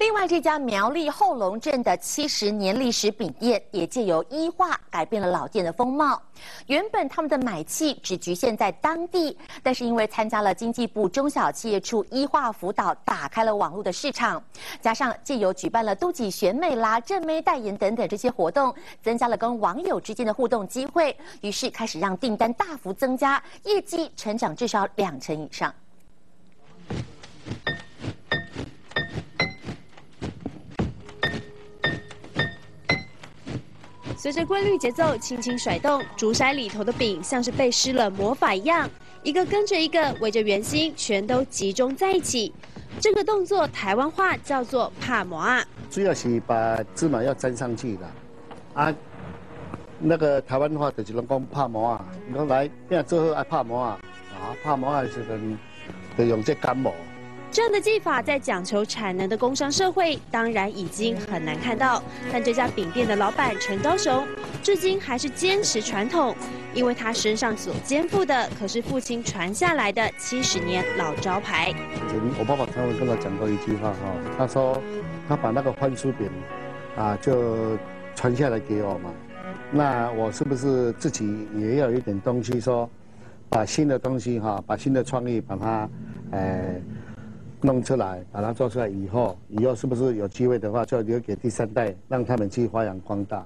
另外，这家苗栗后龙镇的70年历史饼店，也借由医化改变了老店的风貌。原本他们的买气只局限在当地，但是因为参加了经济部中小企业处医化辅导，打开了网络的市场，加上借由举办了都几选美啦、正妹代言等等这些活动，增加了跟网友之间的互动机会，于是开始让订单大幅增加，业绩成长至少2成以上。 随着规律节奏轻轻甩动，竹筛里头的饼像是被施了魔法一样，一个跟着一个，围着圆心全都集中在一起。这个动作台湾话叫做拍馍啊， 主要是把芝麻要粘上去的，啊，那个台湾话就是讲拍馍啊，你讲来变做好爱拍馍啊，拍馍啊是就用这干馍。 这样的技法在讲求产能的工商社会，当然已经很难看到。但这家饼店的老板陈高雄，至今还是坚持传统，因为他身上所肩负的可是父亲传下来的70年老招牌。 我爸爸常常跟我讲过一句话哈，他说他把那个番薯饼啊就传下来给我嘛，那我是不是自己也要有一点东西说，把新的东西哈，把新的创意把它弄出来，把它做出来以后是不是有机会的话，就留给第3代，让他们去发扬光大。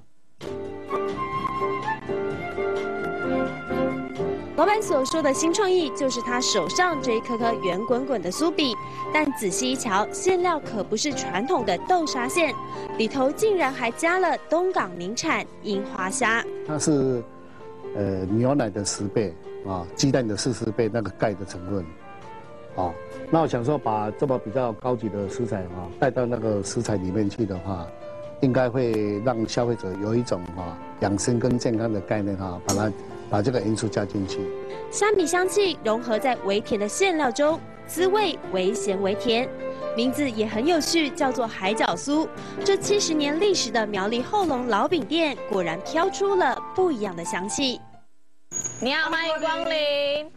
老板所说的新创意，就是他手上这一颗颗圆滚滚的酥饼，但仔细一瞧，馅料可不是传统的豆沙馅，里头竟然还加了东港名产樱花虾。 它是牛奶的10倍啊，鸡蛋的40倍那个钙的成分。 哦，那我想说，把这么比较高级的食材带到那个食材里面去的话，应该会让消费者有一种养生跟健康的概念把这个因素加进去。 虾米香气融合在微甜的馅料中，滋味微咸微甜，名字也很有趣，叫做海角酥。这70年历史的苗栗后龙老饼店，果然飘出了不一样的香气。 你好，欢迎光临。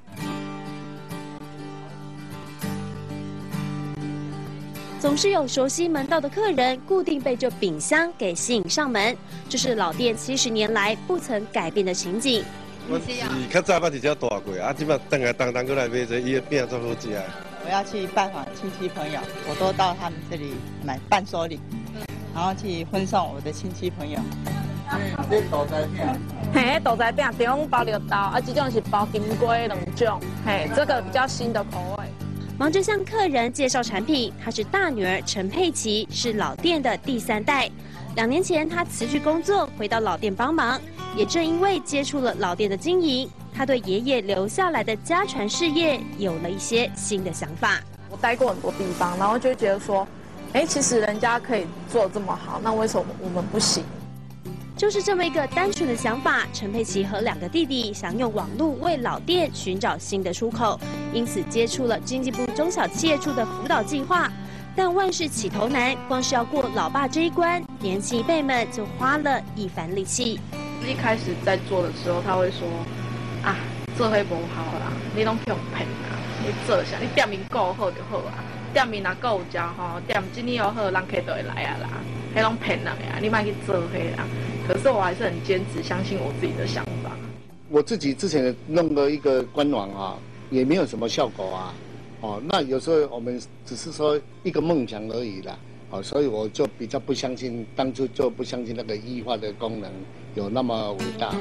总是有熟悉门道的客人，固定被这饼香给吸引上门。这是老店70年来不曾改变的情景。 我是较早捌伫遮大过，啊，即摆等来当过来买这伊的饼做好食。 我要去拜访亲戚朋友，我都到他们这里买伴手礼，然后去分送我的亲戚朋友。 这豆仔饼， 嘿，豆仔饼中央包绿豆，啊，这种是包金龟2种，嘿，这个比较新的口味。 忙着向客人介绍产品，她是大女儿陈佩琪，是老店的第3代。2年前，她辞去工作，回到老店帮忙。也正因为接触了老店的经营，她对爷爷留下来的家传事业有了一些新的想法。 我待过很多地方，然后就觉得说，哎，其实人家可以做得这么好，那为什么我们不行？ 就是这么一个单纯的想法，陈佩琪和2个弟弟想用网络为老店寻找新的出口，因此接触了经济部中小企业处的辅导计划。但万事起头难，光是要过老爸这一关，年轻一辈们就花了一番力气。 一开始在做的时候，他会说：“啊，做伙不好啦，你拢用骗啦，你做啥？你店面顾好就好啊，店面若够有食吼，店生意又好，人客就会来啊啦，迄拢骗人的啊，你莫去做迄啦。” 可是我还是很坚持，相信我自己的想法。 我自己之前弄了一个官网也没有什么效果那有时候我们只是说一个梦想而已啦，所以我就比较不相信，当初就不相信那个医化的功能有那么伟大。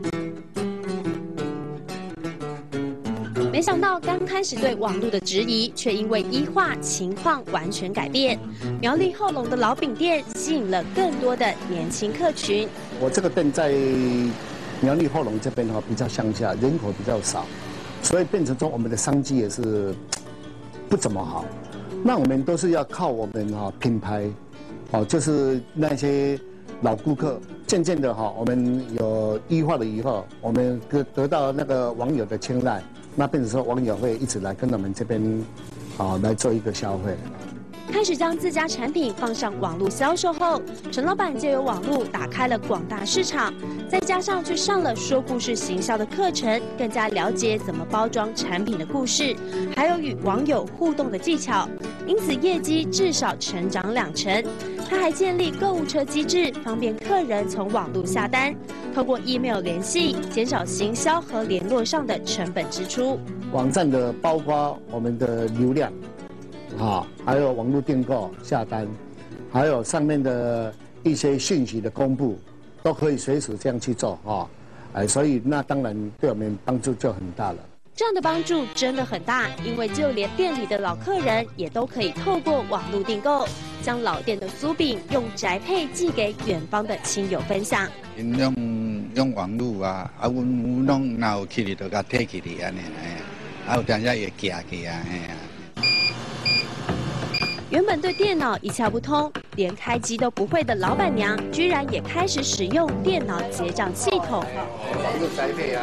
没想到刚开始对网络的质疑，却因为医化情况完全改变。苗栗后龙的老饼店吸引了更多的年轻客群。 我这个店在苗栗后龙这边比较乡下，人口比较少，所以变成说我们的商机也是不怎么好。那我们都是要靠我们品牌，就是那些老顾客。渐渐的我们有医化了以后，我们得到那个网友的青睐。 那变成说网友会一直来跟我们这边，来做一个消费。 开始将自家产品放上网络销售后，陈老板借由网络打开了广大市场，再加上去上了说故事行销的课程，更加了解怎么包装产品的故事，还有与网友互动的技巧，因此业绩至少成长2成。他还建立购物车机制，方便客人从网络下单，透过 email 联系，减少行销和联络上的成本支出。 网站的包括我们的流量，还有网络订购下单，还有上面的一些信息的公布，都可以随时这样去做所以那当然对我们帮助就很大了。 这样的帮助真的很大，因为就连店里的老客人也都可以透过网络订购，将老店的酥饼用宅配寄给远方的亲友分享。 用网络阮拢若有去哩，就甲摕去哩安尼，有当时会寄去原本对电脑一窍不通，连开机都不会的老板娘，居然也开始使用电脑结账系统。 网络宅配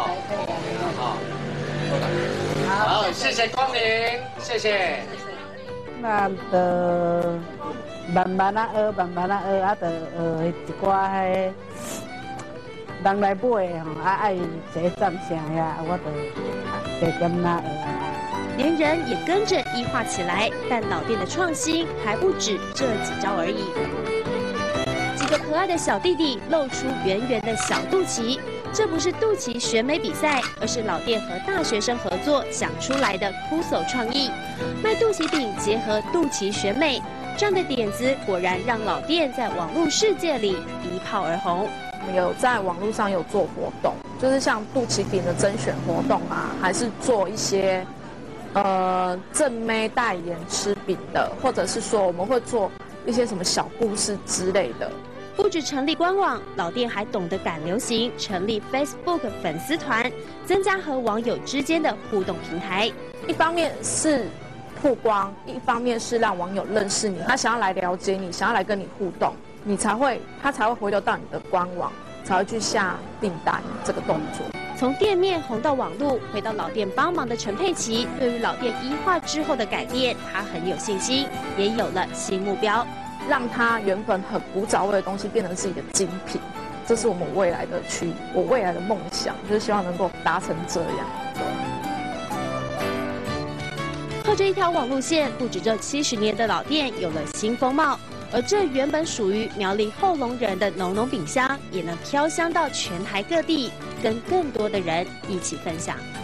好，谢谢光临，谢谢。 那就慢慢学，慢慢学，就学一寡迄人来买爱结账啥呀，我就加减学。 连人也跟着医化起来，但老店的创新还不止这几招而已。几个可爱的小弟弟露出圆圆的小肚脐，这不是肚脐选美比赛，而是老店和大学生合作想出来的酷手创意，卖肚脐饼结合肚脐选美，这样的点子果然让老店在网络世界里一炮而红。 我们有在网络上有做活动，就是像肚脐饼的甄选活动还是做一些正妹代言吃饼的，或者是说我们会做一些什么小故事之类的。 不止成立官网，老店还懂得赶流行，成立 Facebook 粉丝团，增加和网友之间的互动平台。 一方面是曝光，一方面是让网友认识你，他想要来了解你，想要来跟你互动，他才会回流到你的官网，才会去下订单这个动作。 从店面红到网路，回到老店帮忙的陈佩琪，对于老店医化之后的改变，她很有信心，也有了新目标， 让它原本很古早味的东西变成是一个精品，这是我未来的梦想，就是希望能够达成这样。 靠着一条网路线，不止这70年的老店有了新风貌，而这原本属于苗栗后龙人的浓浓饼香，也能飘香到全台各地，跟更多的人一起分享。